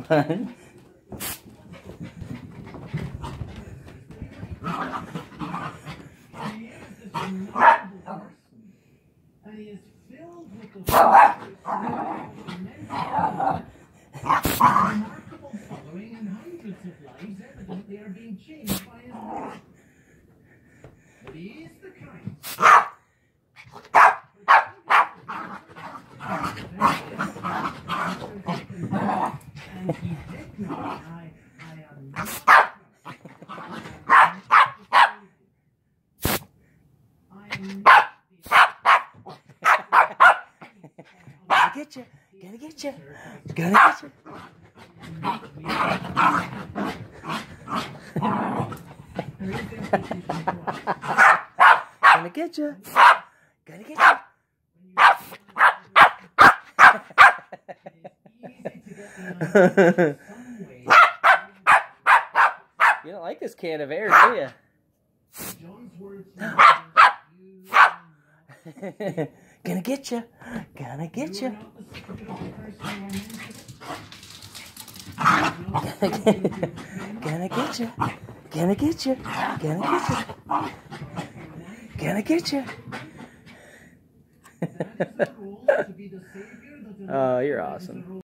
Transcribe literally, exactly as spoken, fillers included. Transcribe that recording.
Gonna get you. Gonna get you. Gonna get you. Gonna get you. Gonna get you. You don't like this can of air, do you? Gonna get you. Gonna get you. Gonna get you. Gonna get you. Gonna get you. Gonna get you. Oh, you're awesome.